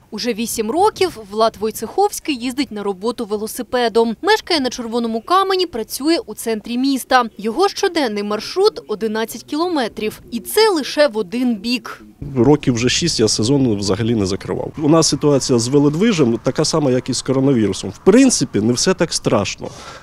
Уже 8 років Влад Войцеховський їздить на роботу велосипедом. Мешкає на Червоному Камені, працює у центрі міста. Його щоденний маршрут – 11 кілометрів. І це лише в один бік. Років вже 6 я сезон взагалі не закривав. У нас ситуація з велодвижем така сама, як і з коронавірусом. В принципі, не все так страшно.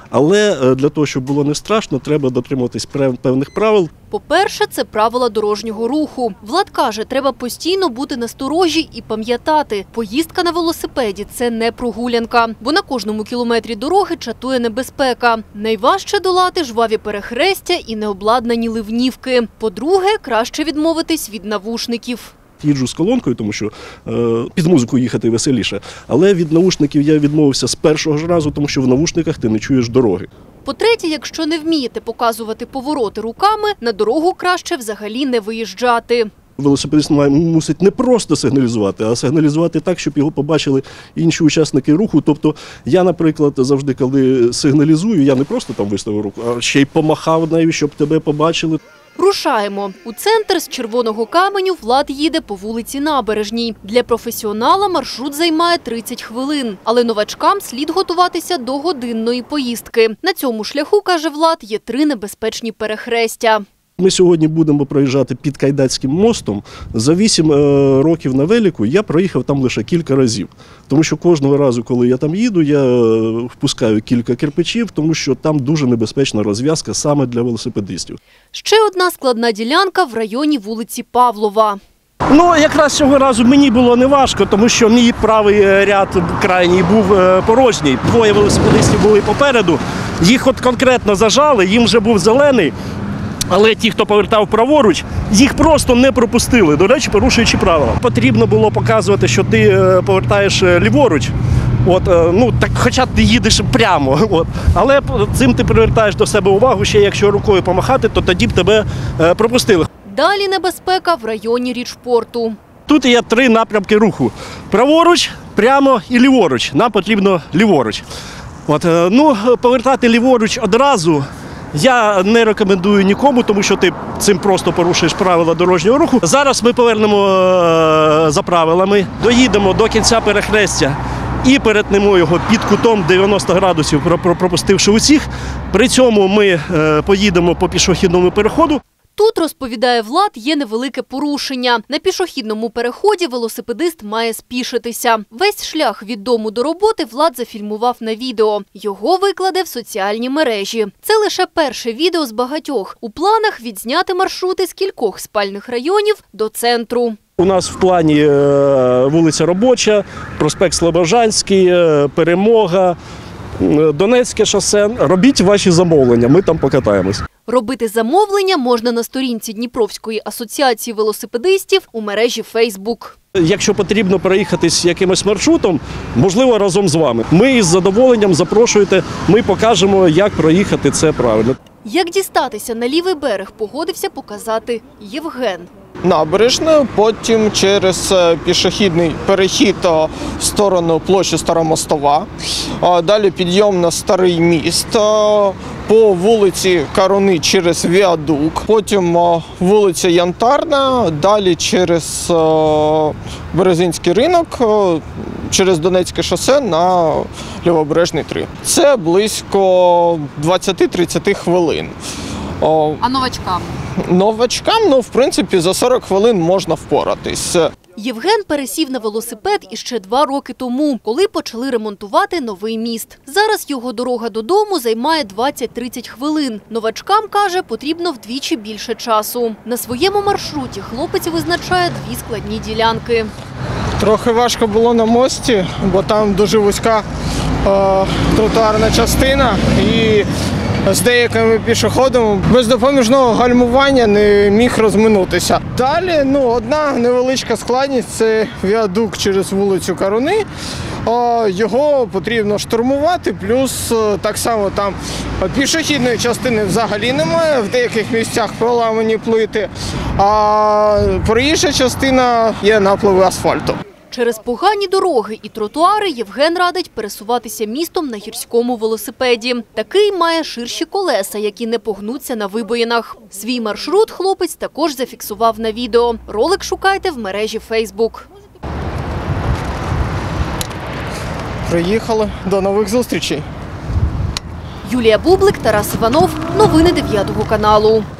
Але для того, щоб було не страшно, треба дотримуватись певних правил. По-перше, це правила дорожнього руху. Влад каже, треба постійно бути насторожі і пам'ятати. Поїздка на велосипеді – це не прогулянка, бо на кожному кілометрі дороги чатує небезпека. Найважче долати жваві перехрестя і необладнані ливнівки. По-друге, краще відмовитись від навушників. Їжджу з колонкою, тому що під музику їхати веселіше. Але від навушників я відмовився з першого ж разу, тому що в навушниках ти не чуєш дороги. По-третє, якщо не вмієте показувати повороти руками, на дорогу краще взагалі не виїжджати. Велосипедист мусить не просто сигналізувати, а сигналізувати так, щоб його побачили інші учасники руху. Тобто я, наприклад, завжди, коли сигналізую, я не просто там виставив руку, а ще й помахав нею, щоб тебе побачили. Рушаємо. У центр з Червоного Каменю Влад їде по вулиці Набережній. Для професіонала маршрут займає 30 хвилин. Але новачкам слід готуватися до годинної поїздки. На цьому шляху, каже Влад, є 3 небезпечні перехрестя. Ми сьогодні будемо проїжджати під Кайдацьким мостом. За 8 років на велику я проїхав там лише кілька разів. Тому що кожного разу, коли я там їду, я впускаю кілька кирпичів, тому що там дуже небезпечна розв'язка саме для велосипедистів. Ще одна складна ділянка в районі вулиці Павлова. Якраз цього разу мені було неважко, тому що мій правий ряд крайній був порожній. 2 велосипедистів були попереду. Їх от конкретно зажали, їм вже був зелений. Але ті, хто повертав праворуч, їх просто не пропустили, до речі, порушуючи правила. Потрібно було показувати, що ти повертаєш ліворуч, так, хоча ти їдеш прямо. Але цим ти привертаєш до себе увагу, ще якщо рукою помахати, то тоді б тебе пропустили. Далі небезпека в районі Річпорту. Тут є 3 напрямки руху. Праворуч, прямо і ліворуч. Нам потрібно ліворуч. Повертати ліворуч одразу я не рекомендую нікому, тому що ти цим просто порушуєш правила дорожнього руху. Зараз ми повернемо за правилами, доїдемо до кінця перехрестя і перетнемо його під кутом 90 градусів, пропустивши усіх. При цьому ми поїдемо по пішохідному переходу. Тут, розповідає Влад, є невелике порушення. На пішохідному переході велосипедист має спішитися. Весь шлях від дому до роботи Влад зафільмував на відео. Його викладе в соціальні мережі. Це лише перше відео з багатьох. У планах відзняти маршрути з кількох спальних районів до центру. У нас в плані вулиця Робоча, проспект Слобожанський, Перемога, Донецьке шосе. Робіть ваші замовлення, ми там покатаємось. Робити замовлення можна на сторінці Дніпровської асоціації велосипедистів у мережі Facebook. Якщо потрібно проїхатись якимось маршрутом, можливо, разом з вами. Ми із задоволенням запрошуєте, ми покажемо, як проїхати це правильно. Як дістатися на лівий берег, погодився показати Євген. Набережною, потім через пішохідний перехід в сторону площі Старомостова, далі підйом на Старий міст, по вулиці Каруни через Віадук, потім вулиця Янтарна, далі через Березинський ринок, через Донецьке шосе на Лівобережний 3. Це близько 20-30 хвилин. А новачкам? Новачкам, в принципі, за 40 хвилин можна впоратись. Євген пересів на велосипед іще 2 роки тому, коли почали ремонтувати новий міст. Зараз його дорога додому займає 20-30 хвилин. Новачкам, каже, потрібно вдвічі більше часу. На своєму маршруті хлопець визначає 2 складні ділянки. Трохи важко було на мості, бо там дуже вузька тротуарна частина і з деякими пішоходами без допоміжного гальмування не міг розминутися. Далі одна невеличка складність – це віадук через вулицю Каруни. Його потрібно штурмувати, плюс так само там пішохідної частини взагалі немає, в деяких місцях проламані плити, а проїжджа частина є напливи асфальту. Через погані дороги і тротуари Євген радить пересуватися містом на гірському велосипеді. Такий має ширші колеса, які не погнуться на вибоїнах. Свій маршрут хлопець також зафіксував на відео. Ролик шукайте в мережі Facebook. приїхали. До нових зустрічей. Юлія Бублик, Тарас Іванов. Новини 9 каналу.